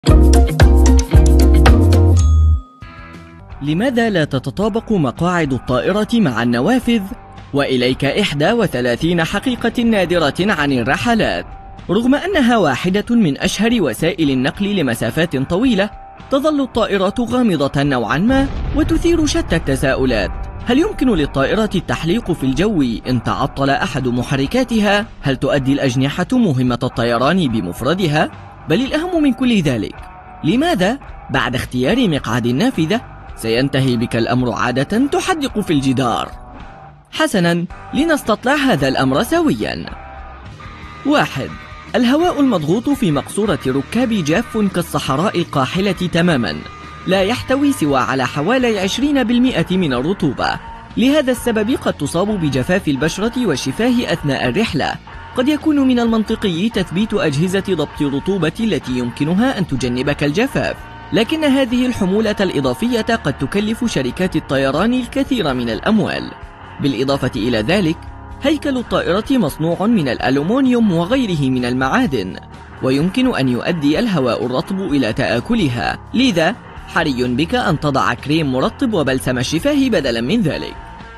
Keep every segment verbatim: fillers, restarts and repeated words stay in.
لماذا لا تتطابق مقاعد الطائرة مع النوافذ؟ وإليك إحدى وثلاثين حقيقة نادرة عن الرحلات. رغم أنها واحدة من أشهر وسائل النقل لمسافات طويلة، تظل الطائرة غامضة نوعا ما وتثير شتى التساؤلات. هل يمكن للطائرة التحليق في الجو إن تعطل أحد محركاتها؟ هل تؤدي الأجنحة مهمة الطيران بمفردها؟ بل الأهم من كل ذلك، لماذا بعد اختيار مقعد النافذة سينتهي بك الأمر عادة تحدق في الجدار؟ حسنا، لنستطلع هذا الأمر سويا. واحد. الهواء المضغوط في مقصورة ركاب جاف كالصحراء القاحلة تماما، لا يحتوي سوى على حوالي عشرين بالمئة من الرطوبة. لهذا السبب قد تصاب بجفاف البشرة والشفاه أثناء الرحلة. قد يكون من المنطقي تثبيت أجهزة ضبط الرطوبة التي يمكنها أن تجنبك الجفاف، لكن هذه الحمولة الإضافية قد تكلف شركات الطيران الكثير من الأموال. بالإضافة إلى ذلك، هيكل الطائرة مصنوع من الألومنيوم وغيره من المعادن، ويمكن أن يؤدي الهواء الرطب إلى تآكلها، لذا حري بك أن تضع كريم مرطب وبلسم الشفاه بدلا من ذلك.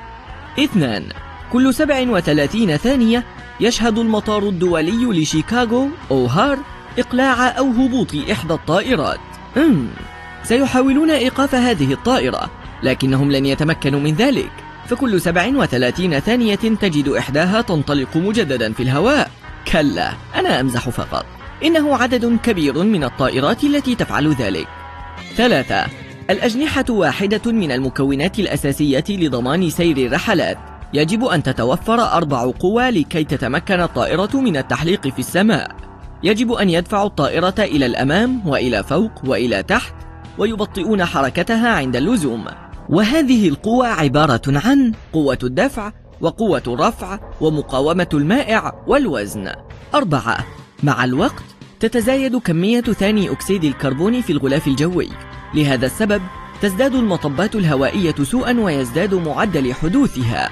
اثنان. كل سبع وثلاثين ثانية يشهد المطار الدولي لشيكاغو أوهار إقلاع أو هبوط إحدى الطائرات. امم سيحاولون إيقاف هذه الطائرة، لكنهم لن يتمكنوا من ذلك، فكل سبع وثلاثين ثانية تجد إحداها تنطلق مجددا في الهواء. كلا، أنا أمزح فقط، إنه عدد كبير من الطائرات التي تفعل ذلك. ثلاثة. الأجنحة واحدة من المكونات الأساسية لضمان سير الرحلات. يجب أن تتوفر أربع قوى لكي تتمكن الطائرة من التحليق في السماء. يجب أن يدفعوا الطائرة إلى الأمام وإلى فوق وإلى تحت، ويبطئون حركتها عند اللزوم. وهذه القوى عبارة عن قوة الدفع وقوة الرفع ومقاومة المائع والوزن. أربعة. مع الوقت تتزايد كمية ثاني أكسيد الكربون في الغلاف الجوي، لهذا السبب تزداد المطبات الهوائية سوءا ويزداد معدل حدوثها.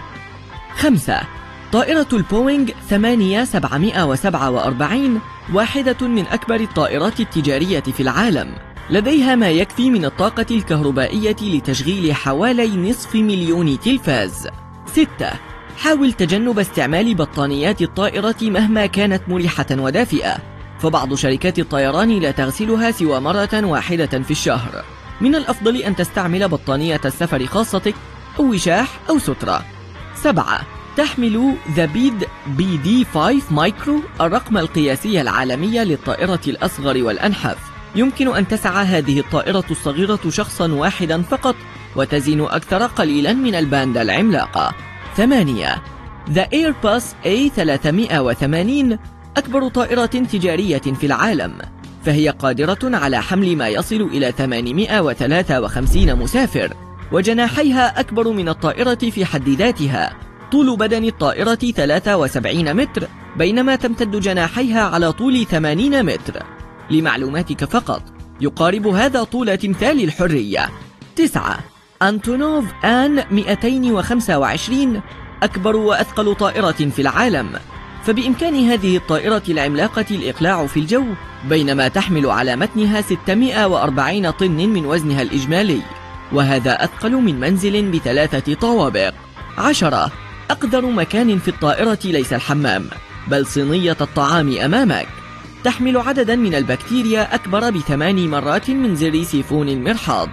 خمسة. طائرة البوينغ ثمانية سبعمائة وسبعة وأربعين واحدة من أكبر الطائرات التجارية في العالم، لديها ما يكفي من الطاقة الكهربائية لتشغيل حوالي نصف مليون تلفاز. ستة. حاول تجنب استعمال بطانيات الطائرة مهما كانت مريحة ودافئة، فبعض شركات الطيران لا تغسلها سوى مرة واحدة في الشهر. من الأفضل أن تستعمل بطانية السفر خاصتك أو وشاح أو سترة. سبعة. تحمل ذا بيد بي دي خمسة مايكرو، الرقم القياسي العالمي للطائرة الأصغر والأنحف. يمكن أن تسع هذه الطائرة الصغيرة شخصا واحدا فقط، وتزن أكثر قليلا من الباندا العملاقة. ثمانية. ذا إيرباص إيه ثلاثمائة وثمانين أكبر طائرة تجارية في العالم، فهي قادرة على حمل ما يصل إلى ثمانمائة وثلاثة وخمسين مسافر، وجناحيها أكبر من الطائرة في حد ذاتها. طول بدن الطائرة ثلاثة وسبعين متر، بينما تمتد جناحيها على طول ثمانين متر. لمعلوماتك فقط، يقارب هذا طول تمثال الحرية. تسعة. أنتونوف آن مئتين وخمسة وعشرين أكبر وأثقل طائرة في العالم، فبإمكان هذه الطائرة العملاقة الإقلاع في الجو، بينما تحمل على متنها ستمائة وأربعين طن من وزنها الإجمالي، وهذا أثقل من منزل بثلاثة طوابق. عشرة. أقدر مكان في الطائرة ليس الحمام، بل صينية الطعام أمامك. تحمل عددا من البكتيريا أكبر بثمان مرات من زر سيفون المرحاض.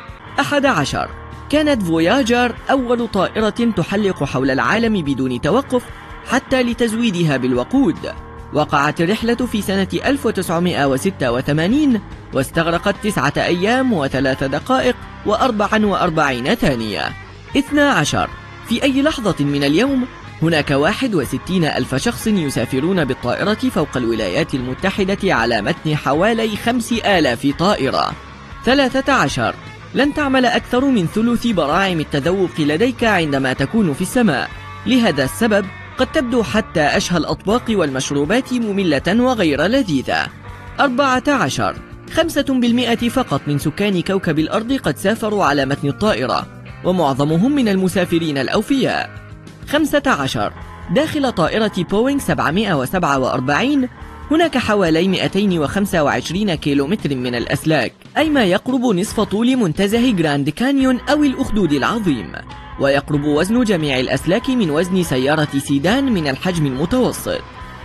أحد عشر. كانت فوياجر أول طائرة تحلق حول العالم بدون توقف حتى لتزويدها بالوقود. وقعت الرحلة في سنة ألف وتسعمائة وستة وثمانين، واستغرقت تسعة أيام وثلاث دقائق وأربع وأربعين ثانية. اثنى عشر. في أي لحظة من اليوم هناك واحد وستين ألف شخص يسافرون بالطائرة فوق الولايات المتحدة على متن حوالي خمس آلاف طائرة. ثلاثة عشر. لن تعمل أكثر من ثلث براعم التذوق لديك عندما تكون في السماء، لهذا السبب قد تبدو حتى أشهى الأطباق والمشروبات مملة وغير لذيذة. أربعة عشر. خمسة بالمئة فقط من سكان كوكب الأرض قد سافروا على متن الطائرة، ومعظمهم من المسافرين الأوفياء. خمسة عشر. داخل طائرة بوينغ سبعمائة وسبعة وأربعين هناك حوالي مئتين وخمسة وعشرين كيلومتر من الأسلاك، أي ما يقرب نصف طول منتزه جراند كانيون أو الأخدود العظيم، ويقرب وزن جميع الأسلاك من وزن سيارة سيدان من الحجم المتوسط.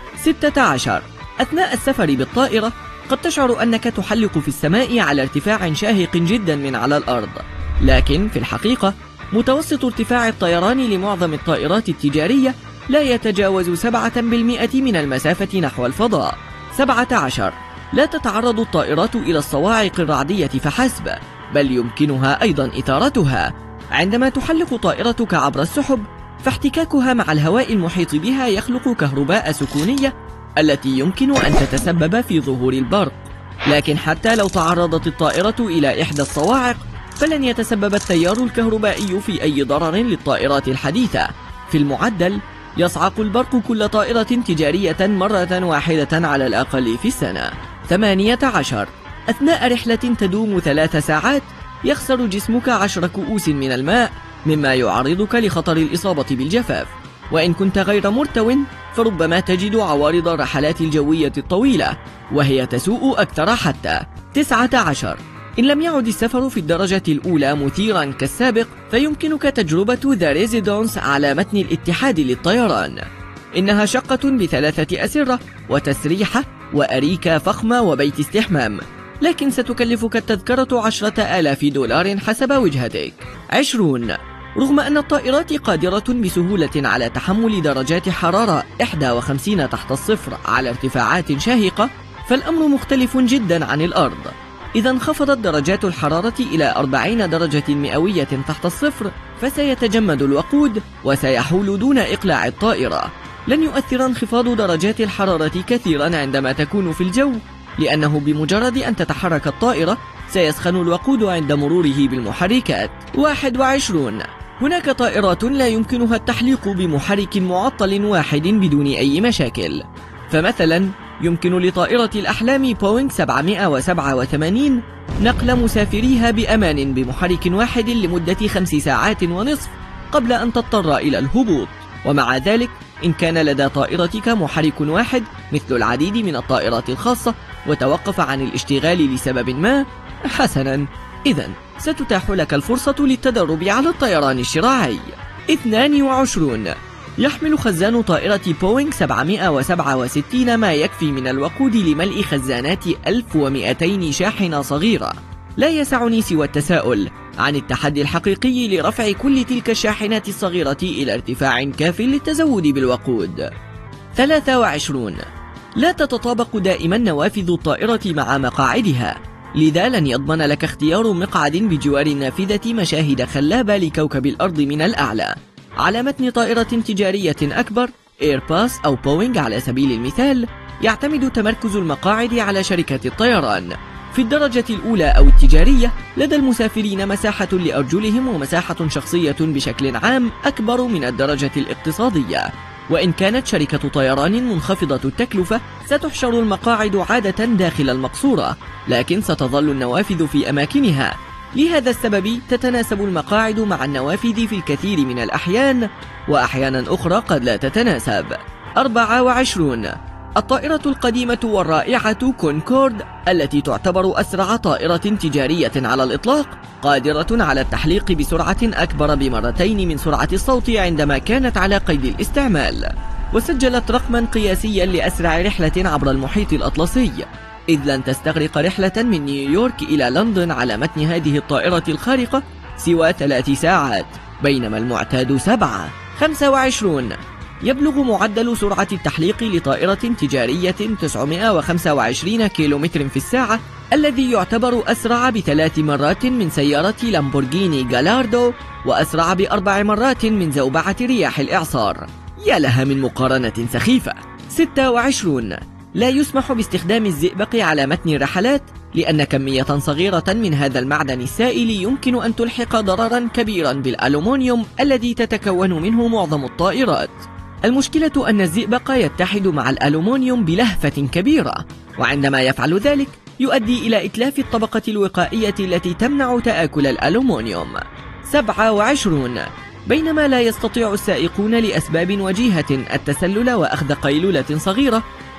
ستة عشر. أثناء السفر بالطائرة قد تشعر أنك تحلق في السماء على ارتفاع شاهق جدا من على الأرض، لكن في الحقيقة متوسط ارتفاع الطيران لمعظم الطائرات التجارية لا يتجاوز سبعة بالمئة من المسافة نحو الفضاء. سبعة عشر. لا تتعرض الطائرات إلى الصواعق الرعدية فحسب، بل يمكنها أيضا إثارتها. عندما تحلق طائرتك عبر السحب فاحتكاكها مع الهواء المحيط بها يخلق كهرباء سكونية التي يمكن أن تتسبب في ظهور البرق، لكن حتى لو تعرضت الطائرة إلى إحدى الصواعق فلن يتسبب التيار الكهربائي في أي ضرر للطائرات الحديثة. في المعدل يصعق البرق كل طائرة تجارية مرة واحدة على الأقل في السنة. ثمانية عشر. أثناء رحلة تدوم ثلاث ساعات يخسر جسمك عشر كؤوس من الماء، مما يعرضك لخطر الإصابة بالجفاف. وإن كنت غير مرتو فربما تجد عوارض الرحلات الجوية الطويلة، وهي تسوء أكثر حتى. تسعة عشر. إن لم يعد السفر في الدرجة الأولى مثيرا كالسابق فيمكنك تجربة ذا ريزيدونس على متن الاتحاد للطيران. إنها شقة بثلاثة أسرة وتسريحة وأريكة فخمة وبيت استحمام، لكن ستكلفك التذكرة عشرة آلاف دولار حسب وجهتك. عشرون. رغم أن الطائرات قادرة بسهولة على تحمل درجات حرارة إحدى وخمسين تحت الصفر على ارتفاعات شاهقة، فالأمر مختلف جدا عن الأرض. إذا انخفضت درجات الحرارة إلى أربعين درجة مئوية تحت الصفر فسيتجمد الوقود وسيحول دون إقلاع الطائرة. لن يؤثر انخفاض درجات الحرارة كثيرا عندما تكون في الجو، لأنه بمجرد أن تتحرك الطائرة سيسخن الوقود عند مروره بالمحركات. واحد وعشرون. هناك طائرات لا يمكنها التحليق بمحرك معطل واحد بدون أي مشاكل، فمثلا يمكن لطائرة الأحلام بوينغ سبعمئة وسبعة وثمانين نقل مسافريها بأمان بمحرك واحد لمدة خمس ساعات ونصف قبل أن تضطر إلى الهبوط. ومع ذلك إن كان لدى طائرتك محرك واحد مثل العديد من الطائرات الخاصة وتوقف عن الاشتغال لسبب ما، حسنا، إذن ستتاح لك الفرصة للتدرب على الطيران الشراعي. اثنان وعشرون. يحمل خزان طائرة بوينغ سبعمئة وسبعة وستين ما يكفي من الوقود لملء خزانات ألف ومئتين شاحنة صغيرة. لا يسعني سوى التساؤل عن التحدي الحقيقي لرفع كل تلك الشاحنات الصغيرة إلى ارتفاع كاف للتزود بالوقود. ثلاثة وعشرون. لا تتطابق دائما نوافذ الطائرة مع مقاعدها، لذا لن يضمن لك اختيار مقعد بجوار النافذة مشاهد خلابة لكوكب الأرض من الأعلى. على متن طائرة تجارية أكبر إيرباص أو بوينغ على سبيل المثال يعتمد تمركز المقاعد على شركة الطيران. في الدرجة الأولى أو التجارية لدى المسافرين مساحة لأرجلهم ومساحة شخصية بشكل عام أكبر من الدرجة الاقتصادية. وإن كانت شركة طيران منخفضة التكلفة ستحشر المقاعد عادة داخل المقصورة، لكن ستظل النوافذ في أماكنها. لهذا السبب تتناسب المقاعد مع النوافذ في الكثير من الأحيان، وأحيانا أخرى قد لا تتناسب. أربعة وعشرون. الطائرة القديمة والرائعة كونكورد التي تعتبر أسرع طائرة تجارية على الإطلاق قادرة على التحليق بسرعة أكبر بمرتين من سرعة الصوت عندما كانت على قيد الاستعمال، وسجلت رقما قياسيا لأسرع رحلة عبر المحيط الأطلسي، إذ لن تستغرق رحلة من نيويورك إلى لندن على متن هذه الطائرة الخارقة سوى ثلاث ساعات، بينما المعتاد سبعة. خمسة وعشرون. يبلغ معدل سرعة التحليق لطائرة تجارية تسعمئة وخمسة وعشرين كيلومتر في الساعة، الذي يعتبر أسرع بثلاث مرات من سيارة لامبورغيني جالاردو، وأسرع بأربع مرات من زوبعة رياح الإعصار. يا لها من مقارنة سخيفة. ستة وعشرون. لا يسمح باستخدام الزئبق على متن الرحلات، لأن كمية صغيرة من هذا المعدن السائل يمكن أن تلحق ضررا كبيرا بالألومنيوم الذي تتكون منه معظم الطائرات. المشكلة أن الزئبق يتحد مع الألومنيوم بلهفة كبيرة، وعندما يفعل ذلك يؤدي إلى إتلاف الطبقة الوقائية التي تمنع تآكل الألومنيوم. سبعة وعشرون. بينما لا يستطيع السائقون لأسباب وجيهة التسلل وأخذ قيلولة صغيرة،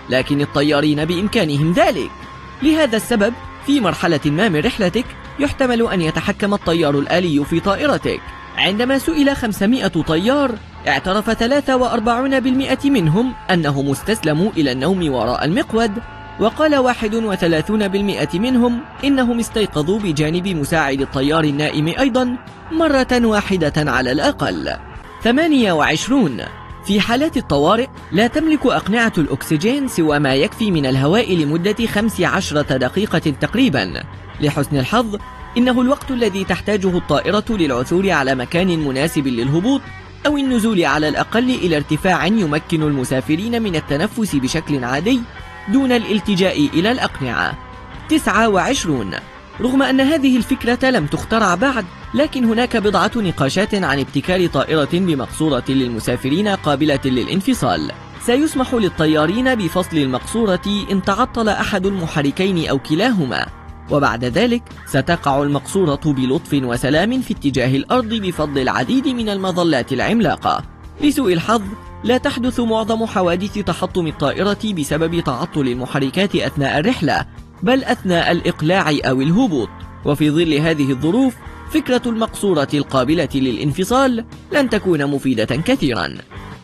لكن الطيارين بإمكانهم ذلك. لهذا السبب في مرحلة ما من رحلتك يحتمل أن يتحكم الطيار الآلي في طائرتك. عندما سئل خمسمائة طيار اعترف ثلاثة وأربعين بالمئة منهم أنهم استسلموا إلى النوم وراء المقود، وقال واحد وثلاثون بالمئة منهم إنهم استيقظوا بجانب مساعد الطيار النائم أيضا مرة واحدة على الأقل. ثمانية وعشرون في حالات الطوارئ لا تملك أقنعة الأكسجين سوى ما يكفي من الهواء لمدة خمس عشرة دقيقة تقريبا. لحسن الحظ إنه الوقت الذي تحتاجه الطائرة للعثور على مكان مناسب للهبوط أو النزول على الأقل إلى ارتفاع يمكن المسافرين من التنفس بشكل عادي دون الالتجاء إلى الأقنعة. تسعة وعشرون رغم أن هذه الفكرة لم تخترع بعد، لكن هناك بضعة نقاشات عن ابتكار طائرة بمقصورة للمسافرين قابلة للانفصال. سيسمح للطيارين بفصل المقصورة إن تعطل أحد المحركين أو كلاهما، وبعد ذلك ستقع المقصورة بلطف وسلام في اتجاه الأرض بفضل العديد من المظلات العملاقة. لسوء الحظ لا تحدث معظم حوادث تحطم الطائرة بسبب تعطل المحركات أثناء الرحلة، بل أثناء الإقلاع أو الهبوط. وفي ظل هذه الظروف فكرة المقصورة القابلة للانفصال لن تكون مفيدة كثيرا.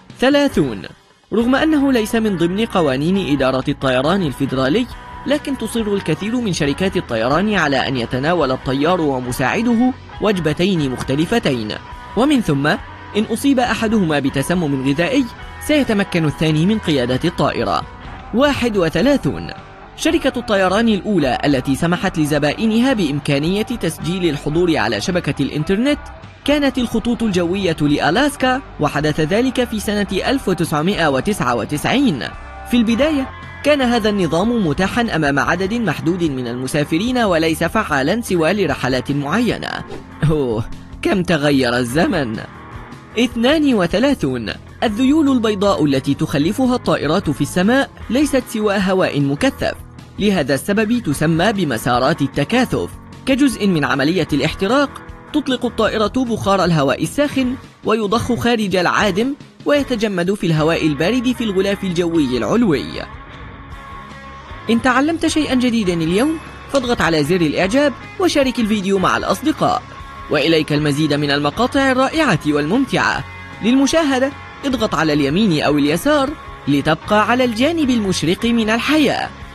ثلاثون رغم أنه ليس من ضمن قوانين إدارة الطيران الفيدرالي، لكن تصر الكثير من شركات الطيران على أن يتناول الطيار ومساعده وجبتين مختلفتين، ومن ثم إن أصيب أحدهما بتسمم غذائي سيتمكن الثاني من قيادة الطائرة. واحد وثلاثون شركة الطيران الأولى التي سمحت لزبائنها بإمكانية تسجيل الحضور على شبكة الإنترنت كانت الخطوط الجوية لألاسكا، وحدث ذلك في سنة ألف وتسعمائة وتسعة وتسعين. في البداية كان هذا النظام متاحا أمام عدد محدود من المسافرين وليس فعالا سوى لرحلات معينة. أوه كم تغير الزمن. اثنان وثلاثون الذيول البيضاء التي تخلفها الطائرات في السماء ليست سوى هواء مكثف، لهذا السبب تسمى بمسارات التكاثف. كجزء من عملية الاحتراق تطلق الطائرة بخار الهواء الساخن ويضخ خارج العادم ويتجمد في الهواء البارد في الغلاف الجوي العلوي. إن تعلمت شيئا جديدا اليوم فاضغط على زر الإعجاب وشارك الفيديو مع الأصدقاء، وإليك المزيد من المقاطع الرائعة والممتعة. للمشاهدة اضغط على اليمين أو اليسار لتبقى على الجانب المشرق من الحياة.